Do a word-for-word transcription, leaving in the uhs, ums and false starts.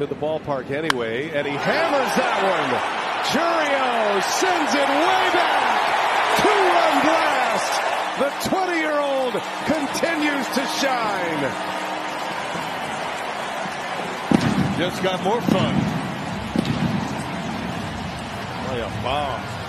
to the ballpark anyway, and he hammers that one. Chourio sends it way back. Two-run blast. The twenty-year-old continues to shine. Just got more fun. What a bomb.